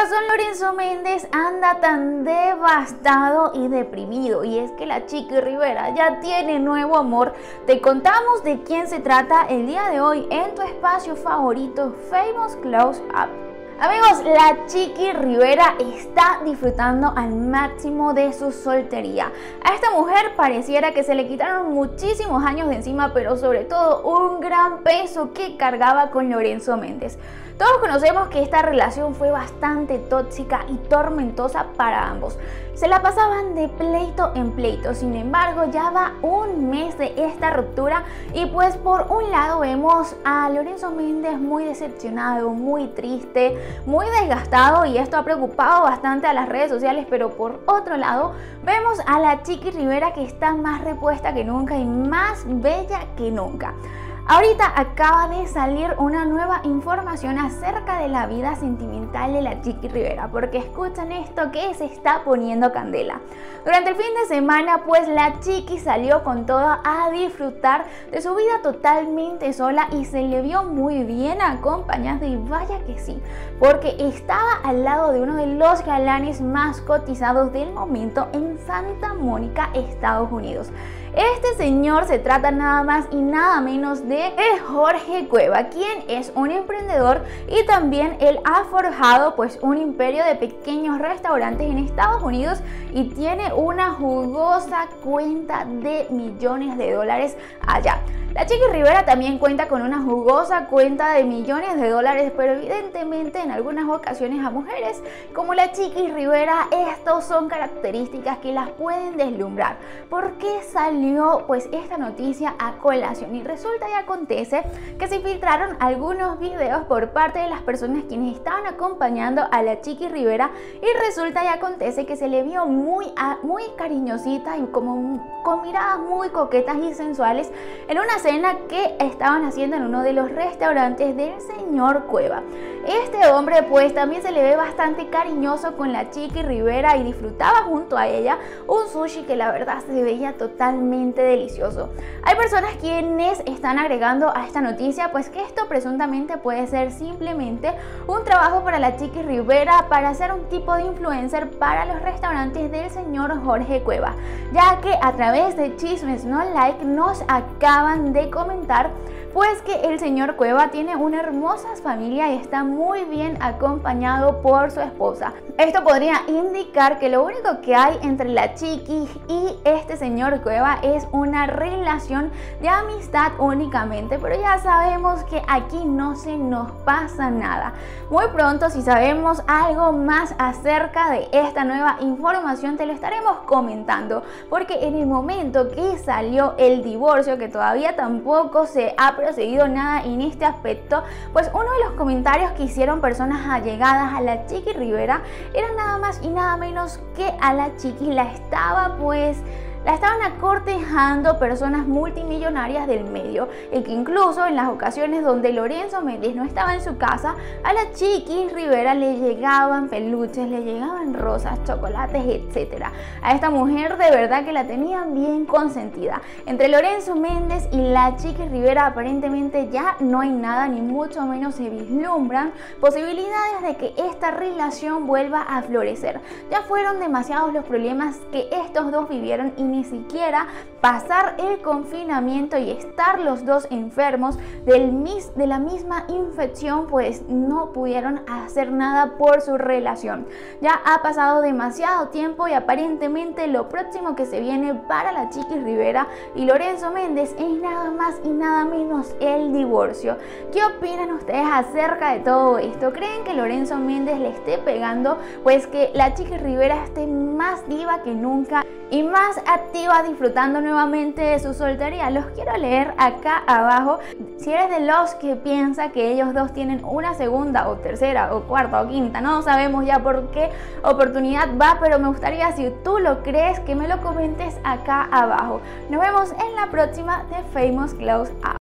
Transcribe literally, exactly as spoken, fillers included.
razón Lorenzo Méndez anda tan devastado y deprimido? Y es que la Chiqui Rivera ya tiene nuevo amor. Te contamos de quién se trata el día de hoy en tu espacio favorito, Famous Close Up. Amigos, la Chiqui Rivera está disfrutando al máximo de su soltería. A esta mujer pareciera que se le quitaron muchísimos años de encima, pero sobre todo un gran peso que cargaba con Lorenzo Méndez. Todos conocemos que esta relación fue bastante tóxica y tormentosa para ambos. Se la pasaban de pleito en pleito, sin embargo ya va un mes de esta ruptura y pues por un lado vemos a Lorenzo Méndez muy decepcionado, muy triste, muy desgastado, y esto ha preocupado bastante a las redes sociales, pero por otro lado vemos a la Chiqui Rivera que está más repuesta que nunca y más bella que nunca. Ahorita acaba de salir una nueva información acerca de la vida sentimental de la Chiqui Rivera, porque escuchen esto que se está poniendo candela. Durante el fin de semana pues la Chiqui salió con todo a disfrutar de su vida totalmente sola y se le vio muy bien acompañada, y vaya que sí, porque estaba al lado de uno de los galanes más cotizados del momento en Santa Mónica, Estados Unidos. Este señor se trata nada más y nada menos de Jorge Cueva, quien es un emprendedor y también él ha forjado pues un imperio de pequeños restaurantes en Estados Unidos y tiene una jugosa cuenta de millones de dólares allá. La Chiqui Rivera también cuenta con una jugosa cuenta de millones de dólares, pero evidentemente en algunas ocasiones a mujeres como la Chiqui Rivera estos son características que las pueden deslumbrar. ¿Por qué salió pues esta noticia a colación? Y resulta y acontece que se filtraron algunos videos por parte de las personas quienes estaban acompañando a la Chiqui Rivera, y resulta y acontece que se le vio muy, muy cariñosita y como con miradas muy coquetas y sensuales en una cena que estaban haciendo en uno de los restaurantes del señor Cueva. Este hombre pues también se le ve bastante cariñoso con la Chiqui Rivera y disfrutaba junto a ella un sushi que la verdad se veía totalmente delicioso. Hay personas quienes están agregando a esta noticia pues que esto presuntamente puede ser simplemente un trabajo para la Chiqui Rivera para ser un tipo de influencer para los restaurantes del señor Jorge Cueva, ya que a través de Chismes No Like nos acaban de comentar pues que el señor Cueva tiene una hermosa familia y está muy bien acompañado por su esposa. Esto podría indicar que lo único que hay entre la Chiqui y este señor Cueva es una relación de amistad únicamente, pero ya sabemos que aquí no se nos pasa nada. Muy pronto, si sabemos algo más acerca de esta nueva información, te lo estaremos comentando, porque en el momento que salió el divorcio, que todavía tampoco se ha procedido nada en este aspecto, pues uno de los comentarios que hicieron personas allegadas a la Chiqui Rivera era nada más y nada menos que a la Chiqui la estaba pues La estaban acortejando personas multimillonarias del medio, y que incluso en las ocasiones donde Lorenzo Méndez no estaba en su casa, a la Chiqui Rivera le llegaban peluches, le llegaban rosas, chocolates, etcétera. A esta mujer de verdad que la tenían bien consentida. Entre Lorenzo Méndez y la Chiqui Rivera aparentemente ya no hay nada, ni mucho menos se vislumbran posibilidades de que esta relación vuelva a florecer. Ya fueron demasiados los problemas que estos dos vivieron, y ni siquiera pasar el confinamiento y estar los dos enfermos del mis, de la misma infección, pues no pudieron hacer nada por su relación. Ya ha pasado demasiado tiempo y aparentemente lo próximo que se viene para la Chiqui Rivera y Lorenzo Méndez es nada más y nada menos el divorcio. ¿Qué opinan ustedes acerca de todo esto? ¿Creen que Lorenzo Méndez le esté pegando? Pues que la Chiqui Rivera esté más diva que nunca y más activa, disfrutando nuevamente de su soltería. Los quiero leer acá abajo. Si eres de los que piensa que ellos dos tienen una segunda o tercera o cuarta o quinta, no sabemos ya por qué oportunidad va, pero me gustaría, si tú lo crees, que me lo comentes acá abajo. Nos vemos en la próxima de Famous Close Up.